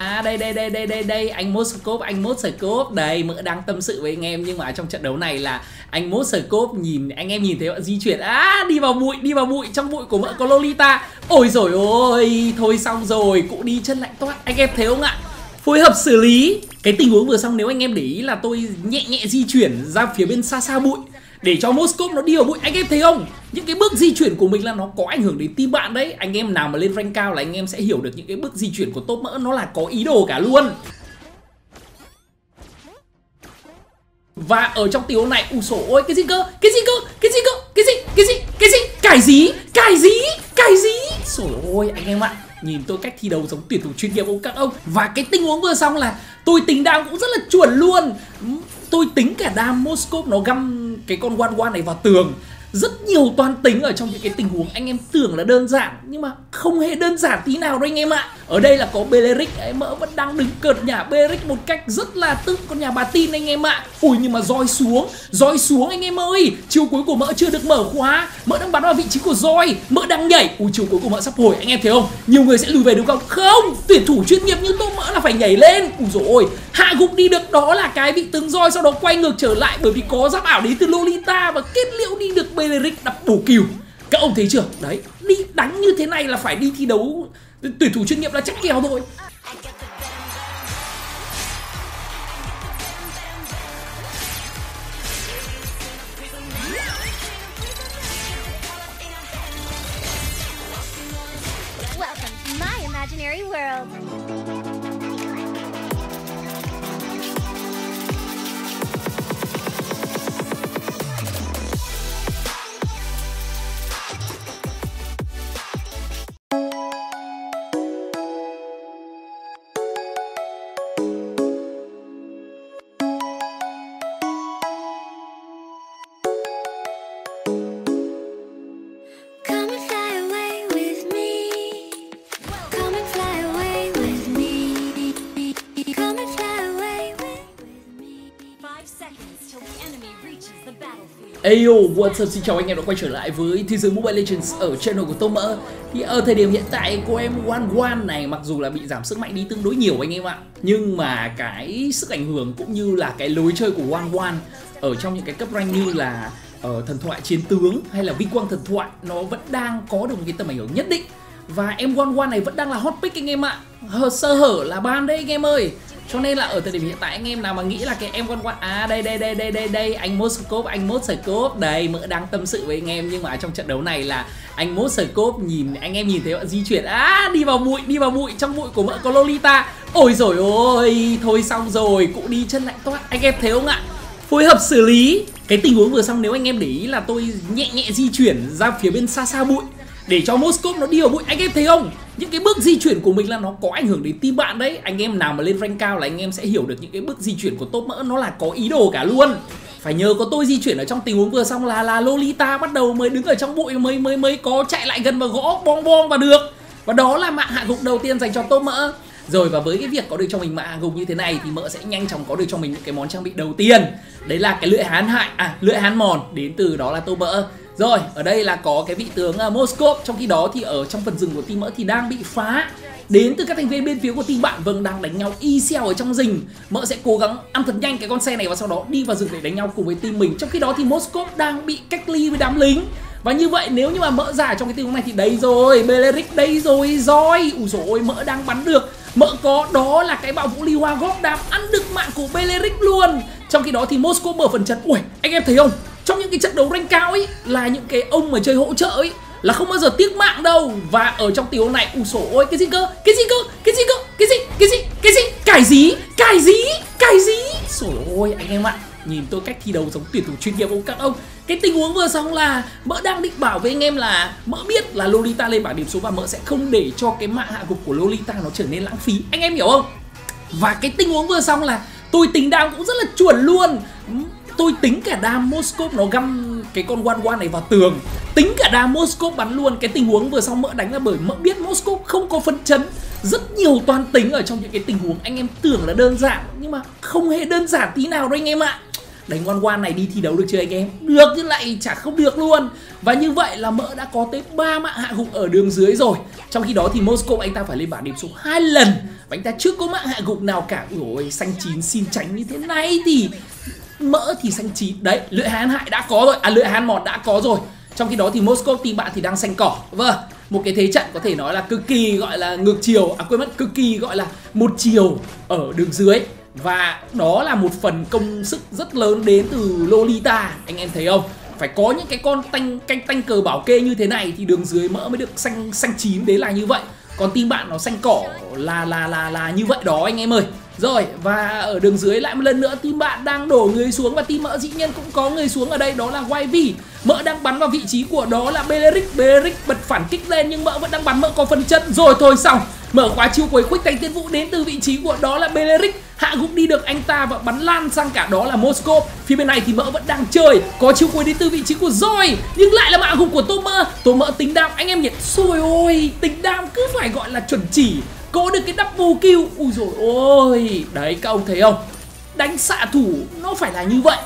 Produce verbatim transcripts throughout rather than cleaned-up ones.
À đây đây đây đây đây đây anh Moscope, anh Moscope đây, mỡ đang tâm sự với anh em nhưng mà trong trận đấu này là anh Moscope nhìn anh em nhìn thấy họ di chuyển à đi vào bụi, đi vào bụi, trong bụi của mỡ có Lolita. Ôi rồi ôi, thôi xong rồi, cụ đi chân lạnh toát. Anh em thấy không ạ? Phối hợp xử lý. Cái tình huống vừa xong nếu anh em để ý là tôi nhẹ nhẹ di chuyển ra phía bên xa xa bụi để cho Moscope nó đi vào bụi. Anh em thấy không? Những cái bước di chuyển của mình là nó có ảnh hưởng đến team bạn đấy. Anh em nào mà lên rank cao là anh em sẽ hiểu được những cái bước di chuyển của top mỡ nó là có ý đồ cả luôn. Và ở trong tình huống này, ui dồi ôi, cái gì cơ? Cái gì cơ? Cái gì cơ? Cái gì? Cái gì? Cái gì? Cải gì? Cải gì? Cải gì? Trời ơi anh em ạ, nhìn tôi cách thi đấu giống tuyển thủ chuyên nghiệp không các ông. Và cái tình huống vừa xong là tôi tính đam cũng rất là chuẩn luôn. Tôi tính cả đam Moscope nó găm cái con one one này vào tường. Rất nhiều toán tính ở trong những cái tình huống anh em tưởng là đơn giản nhưng mà không hề đơn giản tí nào đâu anh em ạ. Ở đây là có Beleric, em mỡ vẫn đang đứng cợt nhả Beleric một cách rất là tự con nhà bà tin anh em ạ. Ui nhưng mà roi xuống, roi xuống anh em ơi. Chiêu cuối của mỡ chưa được mở khóa, mỡ đang bắn vào vị trí của roi, mỡ đang nhảy. Ui chiêu cuối của mỡ sắp hồi, anh em thấy không? Nhiều người sẽ lùi về đúng không? Không, tuyển thủ chuyên nghiệp như tôi mỡ là phải nhảy lên. Ui dồi ôi, hạ gục đi được đó là cái bị tướng roi, sau đó quay ngược trở lại bởi vì có giáp ảo đến từ Lolita và kết liễu đi được Beleric đập bổ kill. Các ông thấy chưa? Đấy, đi đánh như thế này là phải đi thi đấu tuyển thủ chuyên nghiệp là chắc kèo thôi. Welcome to my imaginary world. Ayo, what's up, xin chào anh em đã quay trở lại với thế giới Mobile Legends ở channel của Tô Mỡ. Thì ở thời điểm hiện tại cô em One One này mặc dù là bị giảm sức mạnh đi tương đối nhiều anh em ạ, nhưng mà cái sức ảnh hưởng cũng như là cái lối chơi của One One ở trong những cái cấp rank như là ở thần thoại chiến tướng hay là vinh quang thần thoại nó vẫn đang có được một cái tầm ảnh hưởng nhất định. Và em One One này vẫn đang là hot pick anh em ạ. Hờ, sơ hở là ban đấy anh em ơi. Cho nên là ở thời điểm hiện tại anh em nào mà nghĩ là cái em One One à đây đây đây đây đây đây anh Moscope, anh Moscope đây, mỡ đang tâm sự với anh em nhưng mà trong trận đấu này là anh Moscope nhìn anh em nhìn thấy họ di chuyển à đi vào bụi, đi vào bụi, trong bụi của mỡ có Lolita. Ôi rồi ôi, thôi xong rồi, cụ đi chân lạnh toát. Anh em thấy không ạ? Phối hợp xử lý. Cái tình huống vừa xong nếu anh em để ý là tôi nhẹ nhẹ di chuyển ra phía bên xa xa bụi để cho Moscope nó đi vào bụi. Anh em thấy không? Những cái bước di chuyển của mình là nó có ảnh hưởng đến team bạn đấy. Anh em nào mà lên rank cao là anh em sẽ hiểu được những cái bước di chuyển của top mỡ nó là có ý đồ cả luôn. Phải nhờ có tôi di chuyển ở trong tình huống vừa xong là là Lolita bắt đầu mới đứng ở trong bụi mới mới mới có chạy lại gần và gõ bong bong và được. Và đó là mạng hạ gục đầu tiên dành cho top mỡ. Rồi và với cái việc có được cho mình mạng hạ gục như thế này thì mỡ sẽ nhanh chóng có được cho mình những cái món trang bị đầu tiên. Đấy là cái lưỡi hán hại à lưỡi hán mòn đến từ đó là top mỡ. Rồi, ở đây là có cái vị tướng uh, Moscope. Trong khi đó thì ở trong phần rừng của team mỡ thì đang bị phá đến từ các thành viên bên phía của team bạn. Vâng, đang đánh nhau y xèo ở trong rừng. Mỡ sẽ cố gắng ăn thật nhanh cái con xe này và sau đó đi vào rừng để đánh nhau cùng với team mình. Trong khi đó thì Moscope đang bị cách ly với đám lính. Và như vậy nếu như mà mỡ giả trong cái tình huống này thì đây rồi, Beleric đây rồi, roi. Ui dồi ôi, mỡ đang bắn được. Mỡ có đó là cái bạo vũ ly hoa góp đam ăn được mạng của Beleric luôn. Trong khi đó thì Moscope mở phần trận. Ui, anh em thấy không? Trong những cái trận đấu rank cao ấy là những cái ông mà chơi hỗ trợ ấy là không bao giờ tiếc mạng đâu. Và ở trong tình huống này, ui dồi ôi, cái gì cơ? Cái gì cơ? Cái gì cơ? Cái gì? Cái gì? Cái gì? Cải gì? Cải gì? Cải gì? Trời ơi anh em ạ, nhìn tôi cách thi đấu giống tuyển thủ chuyên nghiệp không các ông. Cái tình huống vừa xong là mỡ đang định bảo với anh em là mỡ biết là Lolita lên bảng điểm số và mỡ sẽ không để cho cái mạng hạ gục của Lolita nó trở nên lãng phí. Anh em hiểu không? Và cái tình huống vừa xong là tôi tính đam cũng rất là chuẩn luôn. Tôi tính cả đam Moscope nó găm cái con one one này vào tường. Tính cả đam Moscope bắn luôn. Cái tình huống vừa xong mỡ đánh là bởi mỡ biết Moscope không có phấn chấn. Rất nhiều toán tính ở trong những cái tình huống anh em tưởng là đơn giản nhưng mà không hề đơn giản tí nào đâu anh em ạ. đánh one one này đi thi đấu được chưa anh em? Được chứ lại chả không được luôn. Và như vậy là Mỡ đã có tới ba mạng hạ gục ở đường dưới rồi. Trong khi đó thì Moscow anh ta phải lên bảng điểm số hai lần và anh ta chưa có mạng hạ gục nào cả. Ôi xanh chín xin tránh như thế này thì Mỡ thì xanh chín. Đấy, lưỡi hái hại đã có rồi. À lưỡi hái mọt đã có rồi. Trong khi đó thì Moscow team bạn thì đang xanh cỏ. Vâng, một cái thế trận có thể nói là cực kỳ gọi là ngược chiều. À quên mất, cực kỳ gọi là một chiều ở đường dưới. Và đó là một phần công sức rất lớn đến từ Lolita. Anh em thấy không? Phải có những cái con tanh canh tanh cờ bảo kê như thế này thì đường dưới Mỡ mới được xanh xanh chín, đấy là như vậy. Còn team bạn nó xanh cỏ là là là là như vậy đó anh em ơi. Rồi, và ở đường dưới lại một lần nữa team bạn đang đổ người xuống và team Mỡ dĩ nhiên cũng có người xuống ở đây, đó là Y V. Mỡ đang bắn vào vị trí của đó là Beleric. Beleric bật phản kích lên nhưng Mỡ vẫn đang bắn, Mỡ có phần chân. Rồi thôi xong. Mở khóa chiêu cuối khuếch tán tiên vũ đến từ vị trí của đó là Beleric, hạ gục đi được anh ta và bắn lan sang cả đó là Moscow. Phía bên này thì Mỡ vẫn đang chơi, có chiêu cuối đến từ vị trí của Joy nhưng lại là hạ gục của Tô Mỡ. Tô Mỡ tính đam anh em nhỉ, rồi ôi tính đam cứ phải gọi là chuẩn chỉ, có được cái double kill. Ui rồi ôi, đấy các ông thấy không, đánh xạ thủ nó phải là như vậy.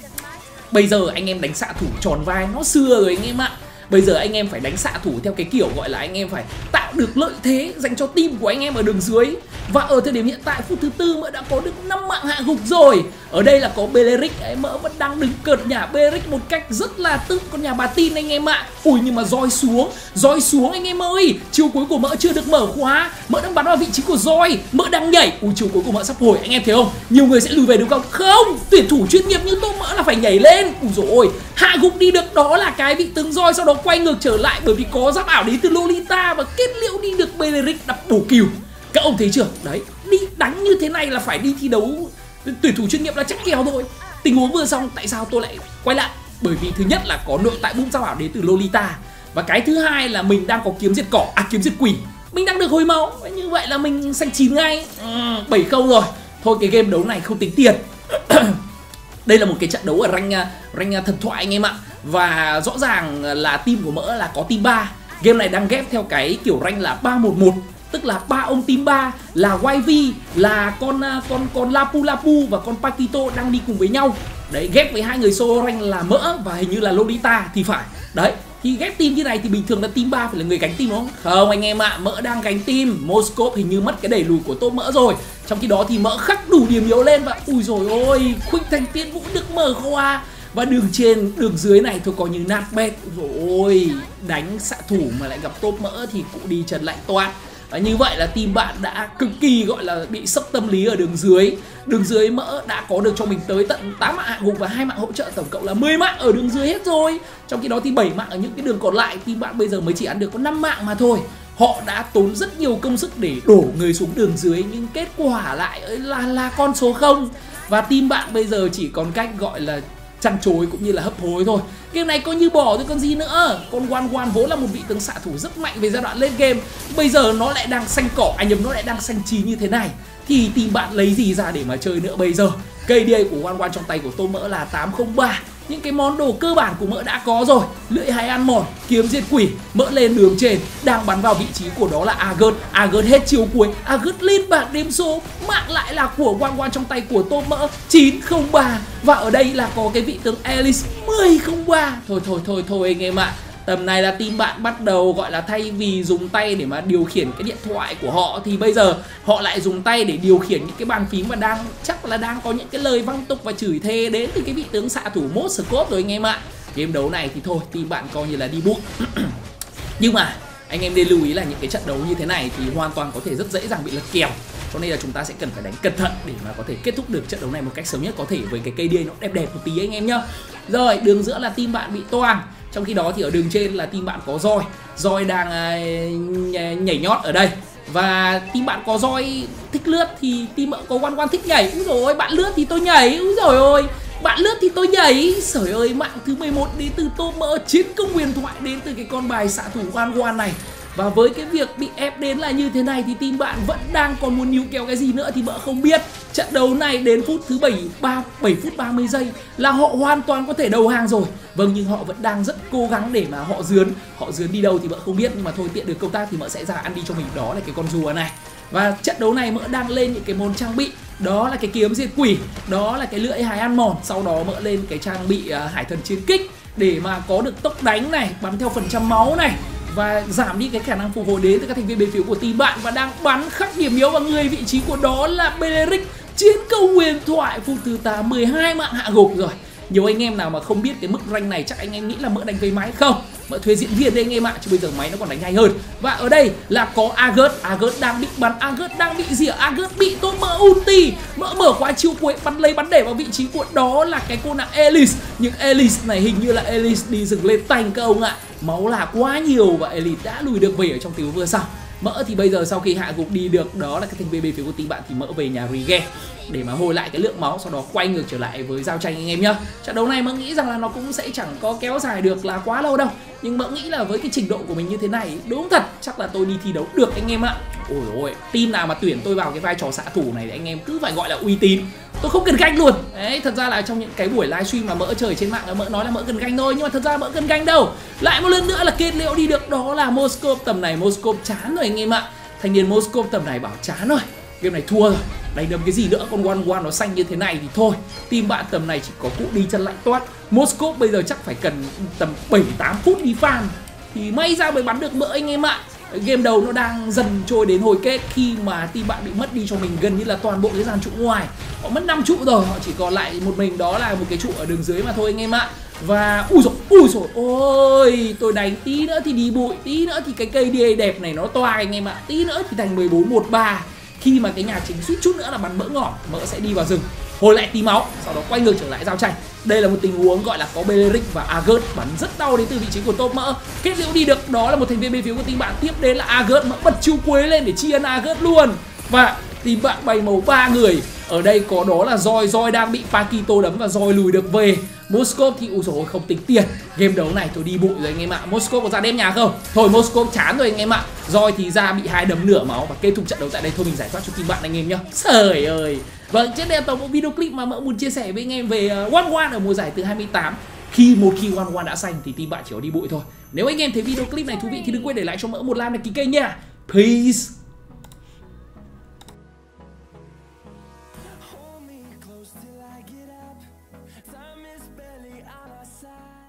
Bây giờ anh em đánh xạ thủ tròn vai nó xưa rồi anh em ạ. Bây giờ anh em phải đánh xạ thủ theo cái kiểu gọi là anh em phải tạo được lợi thế dành cho team của anh em ở đường dưới. Và ở thời điểm hiện tại phút thứ tư Mỡ đã có được năm mạng hạ gục rồi. Ở đây là có Beleric ấy, Mỡ vẫn đang đứng cợt nhả Beleric một cách rất là tự con nhà bà tin anh em ạ. Ui nhưng mà roi xuống, roi xuống anh em ơi. Chiêu cuối của Mỡ chưa được mở khóa, Mỡ đang bắn vào vị trí của roi, Mỡ đang nhảy. Ui chiêu cuối của Mỡ sắp hồi, anh em thấy không? Nhiều người sẽ lùi về đúng không? Không, tuyển thủ chuyên nghiệp như Tô Mỡ là phải nhảy lên. Ui dồi ôi, hạ gục đi được đó là cái vị tướng roi, sau đó quay ngược trở lại bởi vì có giáp ảo đến từ Lolita và kết liễu đi được Beleric đập bổ kill. Các ông thấy chưa? Đấy, đi đánh như thế này là phải đi thi đấu tuyển thủ chuyên nghiệp là chắc kèo thôi. Tình huống vừa xong tại sao tôi lại quay lại? Bởi vì thứ nhất là có nội tại boom giáp ảo đến từ Lolita, và cái thứ hai là mình đang có kiếm diệt cỏ, à kiếm diệt quỷ, mình đang được hồi máu, như vậy là mình xanh chín ngay. ừ, bảy không rồi. Thôi cái game đấu này không tính tiền. Đây là một cái trận đấu ở rank rank thần thoại anh em ạ. Và rõ ràng là team của Mỡ là có team ba. Game này đang ghép theo cái kiểu rank là ba một một, tức là ba ông team ba là Y V, là con con con Lapu Lapu và con Pakito đang đi cùng với nhau. Đấy, ghép với hai người solo rank là Mỡ và hình như là Lolita thì phải. Đấy, thì ghép team như này thì bình thường là team ba phải là người gánh team đúng không? Không anh em ạ, à, Mỡ đang gánh team. Moscow hình như mất cái đẩy lùi của Tô Mỡ rồi. Trong khi đó thì Mỡ khắc đủ điểm yếu lên và ui rồi ôi, Khuynh Thành Tiên Vũ được mở khóa. Và đường trên, đường dưới này thôi coi như nát bét. Rồi ôi, đánh xạ thủ mà lại gặp Tô Mỡ thì cụ đi trần lạnh toát. Và như vậy là team bạn đã cực kỳ gọi là bị sốc tâm lý ở đường dưới. Đường dưới Mỡ đã có được cho mình tới tận tám mạng hạ gục và hai mạng hỗ trợ, tổng cộng là mười mạng ở đường dưới hết rồi. Trong khi đó thì bảy mạng ở những cái đường còn lại, team bạn bây giờ mới chỉ ăn được có năm mạng mà thôi. Họ đã tốn rất nhiều công sức để đổ người xuống đường dưới nhưng kết quả lại là là con số không. Và team bạn bây giờ chỉ còn cách gọi là chăn chối cũng như là hấp hối thôi. Game này coi như bỏ thôi còn gì nữa. Con One One vốn là một vị tướng xạ thủ rất mạnh về giai đoạn lên game, bây giờ nó lại đang xanh cỏ, anh à, nhầm nó lại đang xanh chín như thế này thì team bạn lấy gì ra để mà chơi nữa bây giờ. ca đê a của One One trong tay của Tô Mỡ là tám không ba. Những cái món đồ cơ bản của Mỡ đã có rồi. Lưỡi hái ăn mòn, kiếm diệt quỷ. Mỡ lên đường trên, đang bắn vào vị trí của đó là Agert. Agert hết chiều cuối, Agert lên bảng đếm số. Mạng lại là của One One trong tay của Tô Mỡ chín không ba. Và ở đây là có cái vị tướng Alice mười không ba. Thôi thôi thôi thôi anh em ạ, à. Tầm này là team bạn bắt đầu gọi là thay vì dùng tay để mà điều khiển cái điện thoại của họ thì bây giờ họ lại dùng tay để điều khiển những cái bàn phím và đang chắc là đang có những cái lời văng tục và chửi thề đến từ cái vị tướng xạ thủ Moscow rồi anh em ạ. Game đấu này thì thôi team bạn coi như là đi bụi. Nhưng mà anh em nên lưu ý là những cái trận đấu như thế này thì hoàn toàn có thể rất dễ dàng bị lật kèo. Cho nên là chúng ta sẽ cần phải đánh cẩn thận để mà có thể kết thúc được trận đấu này một cách sớm nhất có thể với cái ca đê a nó đẹp đẹp một tí anh em nhá. Rồi, đường giữa là team bạn bị toang. Trong khi đó thì ở đường trên là team bạn có roi. Roi đang uh, nhảy nhót ở đây. Và team bạn có roi thích lướt thì team bạn có One One thích nhảy. Úi dồi ôi, bạn lướt thì tôi nhảy. Úi dồi ôi, bạn lướt thì tôi nhảy. Trời ơi, mạng thứ mười một đến từ Tô Mỡ, chiến công huyền thoại đến từ cái con bài xạ thủ One One này. Và với cái việc bị ép đến là như thế này thì team bạn vẫn đang còn muốn níu kéo cái gì nữa thì Mỡ không biết. Trận đấu này đến phút thứ bảy, bảy phút ba mươi giây là họ hoàn toàn có thể đầu hàng rồi. Vâng, nhưng họ vẫn đang rất cố gắng để mà họ dướn. Họ dướn đi đâu thì Mỡ không biết, nhưng mà thôi tiện được công tác thì Mỡ sẽ ra ăn đi cho mình, đó là cái con rùa này. Và trận đấu này mỡ đang lên những cái món trang bị, đó là cái kiếm diệt quỷ, đó là cái lưỡi hái ăn mòn, sau đó mỡ lên cái trang bị uh, hải thần chiến kích để mà có được tốc đánh này, bắn theo phần trăm máu này và giảm đi cái khả năng phục hồi đến từ các thành viên bên phía của team bạn, và đang bắn khắc điểm yếu vào người vị trí của đó là Beleric, chiến cầu huyền thoại phút thứ tám, mười hai mạng hạ gục rồi. Nhiều anh em nào mà không biết cái mức rank này chắc anh em nghĩ là mỡ đánh với máy không? Mỡ thuê diễn viên đây anh em ạ, chứ bây giờ máy nó còn đánh hay hơn. Và ở đây là có Aghert, Aghert đang bị bắn, Aghert đang bị rỉa, Aghert bị tôi mỡ ulti, mỡ mở qua chiêu cuối bắn lấy bắn để vào vị trí của đó là cái cô nàng Elise. Nhưng Elise này hình như là Elise đi dừng lên tành các ông ạ. Máu là quá nhiều và Elise đã lùi được về ở trong tiếng vừa sau. Mỡ thì bây giờ sau khi hạ gục đi được đó là cái thành viên bên phía của team bạn thì mỡ về nhà regen để mà hồi lại cái lượng máu, sau đó quay ngược trở lại với giao tranh anh em nhá. Trận đấu này mỡ nghĩ rằng là nó cũng sẽ chẳng có kéo dài được là quá lâu đâu, nhưng mỡ nghĩ là với cái trình độ của mình như thế này đúng thật chắc là tôi đi thi đấu được anh em ạ. Ôi ôi, team nào mà tuyển tôi vào cái vai trò xạ thủ này thì anh em cứ phải gọi là uy tín, tôi không cần ganh luôn. Đấy, thật ra là trong những cái buổi livestream mà mỡ chơi trên mạng mỡ nói là mỡ cần ganh thôi, nhưng mà thật ra mỡ cần ganh đâu. Lại một lần nữa là kết liễu đi được đó là Moskov. Tầm này Moskov chán rồi anh em ạ. Thanh niên Moskov tầm này bảo chán rồi, game này thua rồi, đánh đấm cái gì nữa, con one one nó xanh như thế này thì thôi. Team bạn tầm này chỉ có cụ đi chân lạnh toát. Moskov bây giờ chắc phải cần tầm bảy tám phút đi farm thì may ra mới bắn được mỡ anh em ạ. Game đầu nó đang dần trôi đến hồi kết khi mà team bạn bị mất đi cho mình gần như là toàn bộ cái dàn trụ ngoài. Họ mất năm trụ rồi, họ chỉ còn lại một mình đó là một cái trụ ở đường dưới mà thôi anh em ạ. Và ui dồi, ui dồi ôi, tôi đánh tí nữa thì đi bụi, tí nữa thì cái cây đê đẹp này nó toa anh em ạ. Tí nữa thì thành mười bốn một ba. Khi mà cái nhà chính suýt chút nữa là bắn mỡ ngỏ, mỡ sẽ đi vào rừng hồi lại tí máu, sau đó quay ngược trở lại giao tranh. Đây là một tình huống gọi là có Beleric và Aghert bắn rất đau đến từ vị trí của top mỡ. Kết liễu đi được đó là một thành viên bên phía của team bạn. Tiếp đến là Aghert, mỡ bật chiêu quế lên để tri ân Aghert luôn. Và team bạn bày màu ba người. Ở đây có đó là Roi, Roi đang bị Pakito đấm và Roi lùi được về. Moskov thì ui dồi không tính tiền. Game đấu này tôi đi bụi rồi anh em ạ. Moskov có ra đêm nhà không? Thôi Moskov chán rồi anh em ạ. Roi thì ra bị hai đấm nửa máu và kết thúc trận đấu tại đây. Thôi mình giải thoát cho team bạn anh em nhá. Trời ơi. Vâng, trước đây là toàn bộ video clip mà mỡ muốn chia sẻ với anh em về one one ở mùa giải từ hai mươi tám. Khi một khi one one đã xanh thì team bạn chỉ có đi bụi thôi. Nếu anh em thấy video clip này thú vị thì đừng quên để lại cho mỡ một like đăng ký kênh nha. Peace. Hold me close till I get up. Time is barely on our side.